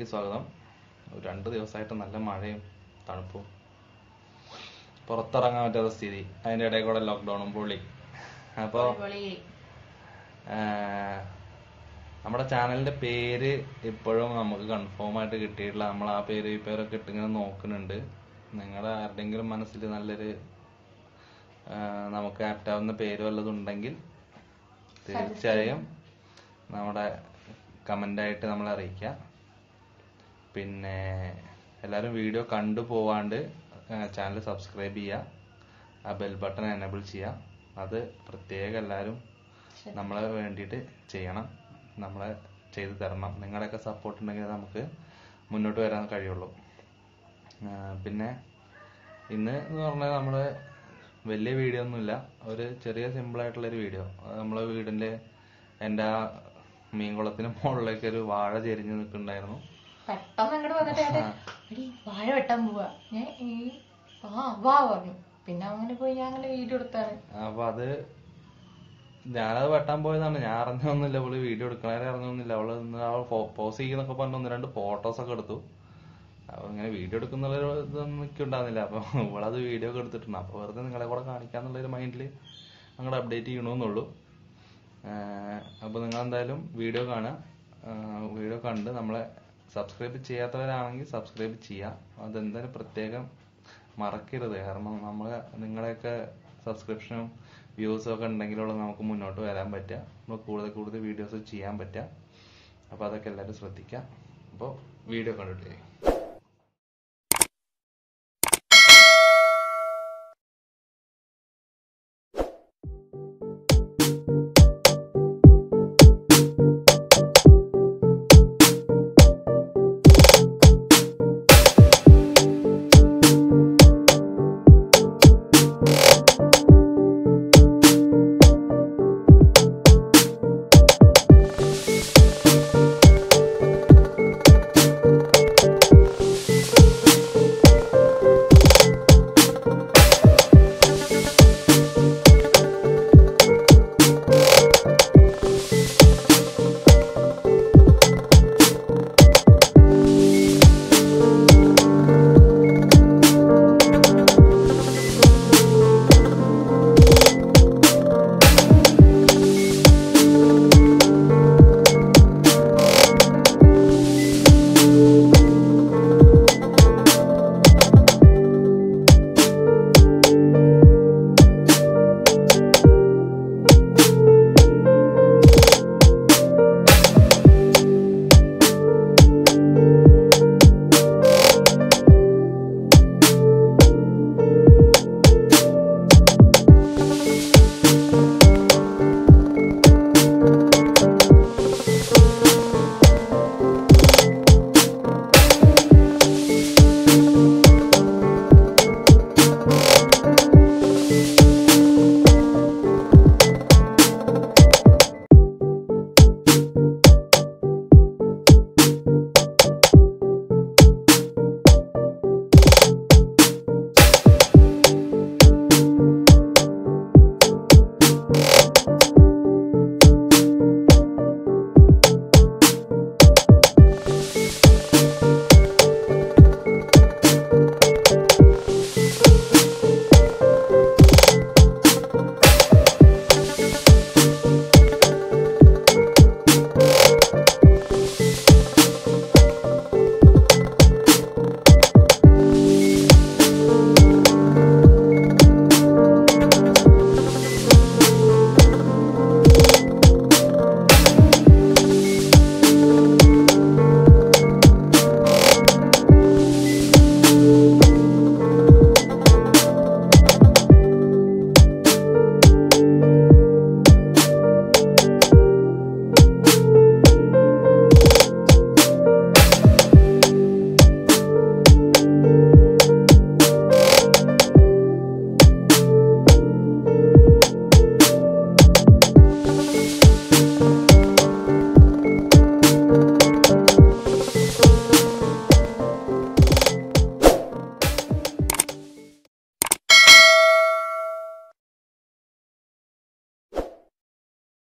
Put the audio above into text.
സ്വാഗതം. 2 ദിവസമായിട്ട് നല്ല മഴയും തണുപ്പും, പുറത്തിറങ്ങാൻ പറ്റാത്ത സ്ഥിതി, അതിന്റെ ഇടയിൽ കൂടെ ലോക്ക്ഡൌണും പൊളി. അപ്പൊ നമ്മുടെ ചാനലിന്റെ പേര് ഇപ്പോഴും നമുക്ക് കൺഫേം ആയിട്ട് കിട്ടിയിട്ടില്ല. നമ്മൾ ആ പേരൊക്കെ ഇട്ടിങ്ങനെ നോക്കുന്നുണ്ട്. നിങ്ങളുടെ ആരുടെങ്കിലും മനസ്സിൽ നല്ലൊരു നമുക്ക് ആപ്റ്റാവുന്ന പേര് വല്ലതുണ്ടെങ്കിൽ തീർച്ചയായും നമ്മുടെ കമന്റായിട്ട് നമ്മളെ അറിയിക്കാം. പിന്നെ എല്ലാവരും വീഡിയോ കണ്ടു പോവാണ്ട് ചാനൽ സബ്സ്ക്രൈബ് ചെയ്യുക, ആ ബെൽ ബട്ടൺ എനേബിൾ ചെയ്യുക. അത് പ്രത്യേകം എല്ലാവരും നമ്മളെ വേണ്ടിയിട്ട് ചെയ്യണം, നമ്മളെ ചെയ്തു തരണം. നിങ്ങളുടെയൊക്കെ സപ്പോർട്ട് ഉണ്ടെങ്കിൽ നമുക്ക് മുന്നോട്ട് വരാൻ കഴിയുള്ളൂ. പിന്നെ ഇന്ന് എന്ന് പറഞ്ഞാൽ നമ്മള് വലിയ വീഡിയോ ഒന്നുമില്ല, ഒരു ചെറിയ സിമ്പിൾ ആയിട്ടുള്ളൊരു വീഡിയോ. നമ്മളെ വീടിന്റെ എൻ്റെ ആ മീൻകുളത്തിന് മുകളിലേക്ക് ഒരു വാഴ ചെരിഞ്ഞ് നിൽക്കുന്നുണ്ടായിരുന്നു. പെട്ടെന്ന് അങ്ങോട്ട് വന്നിട്ട് വാഴ വെട്ടാൻ പോവാ, വാ പറഞ്ഞു. പിന്നെ അങ്ങനെ പോയി ഞാൻ അങ്ങനെ വീഡിയോ എടുത്താണ്. അപ്പൊ ഞാനത് വെട്ടാൻ പോയതാണ്. ഞാൻ അറിഞ്ഞൊന്നുമില്ല അവള് വീഡിയോ എടുക്കണേ അറിഞ്ഞൊന്നുമില്ല. അവള് പോസ് ചെയ്യുന്നൊക്കെ പറഞ്ഞ് 1-2 ഫോട്ടോസ് ഒക്കെ എടുത്തു. അപ്പൊ ഇങ്ങനെ വീഡിയോ എടുക്കുന്ന ഇതൊന്നും എനിക്കുണ്ടാകുന്നില്ല. അപ്പൊ ഇവളത് വീഡിയോ ഒക്കെ എടുത്തിട്ടുണ്ട്. അപ്പൊ വെറുതെ നിങ്ങളെ കൂടെ കാണിക്കാന്നുള്ളൊരു മൈൻഡില് അങ്ങോട്ട് അപ്ഡേറ്റ് ചെയ്യണമെന്നുള്ളൂ. അപ്പൊ നിങ്ങൾ എന്തായാലും വീഡിയോ കാണുക. വീഡിയോ കണ്ട് നമ്മളെ സബ്സ്ക്രൈബ് ചെയ്യാത്തവരാണെങ്കിൽ സബ്സ്ക്രൈബ് ചെയ്യാം. അതെന്തായാലും പ്രത്യേകം മറക്കരുത്. കാരണം നിങ്ങളെയൊക്കെ സബ്സ്ക്രിപ്ഷനും വ്യൂസും ഒക്കെ ഉണ്ടെങ്കിലുള്ള നമുക്ക് മുന്നോട്ട് വരാൻ പറ്റുക, നമ്മൾ കൂടുതൽ വീഡിയോസ് ചെയ്യാൻ പറ്റുക. അപ്പോൾ അതൊക്കെ എല്ലാവരും ശ്രദ്ധിക്കാം. അപ്പോൾ വീഡിയോ കണ്ടിട്ടേ